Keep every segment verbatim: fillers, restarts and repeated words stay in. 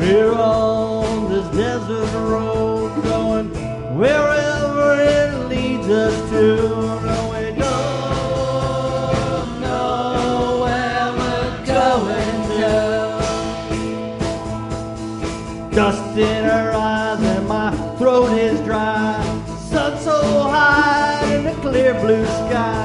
We're on this desert road going wherever it leads us to. No, we don't know where we're going to. Dust in her eyes and my throat is dry. Sun so high in the clear blue sky.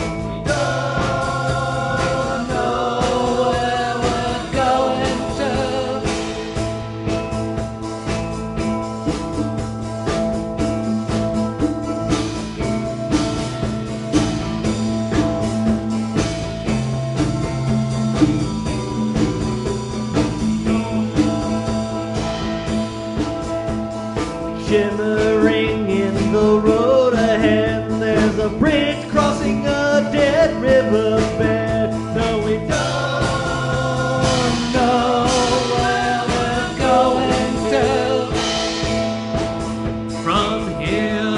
Shimmering in the road ahead, there's a bridge crossing a dead riverbed. No, we don't know where we're going to from here.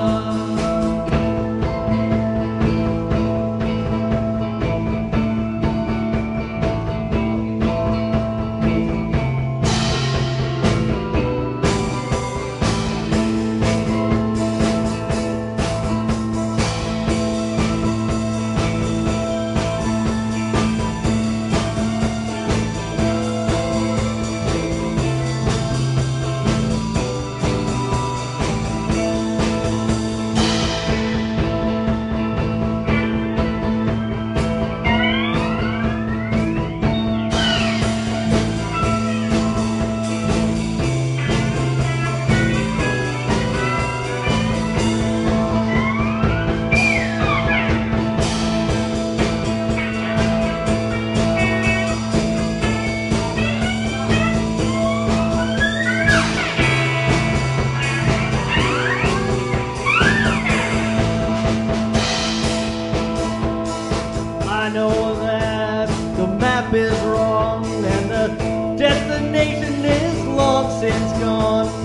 I know that the map is wrong and the destination is long since gone.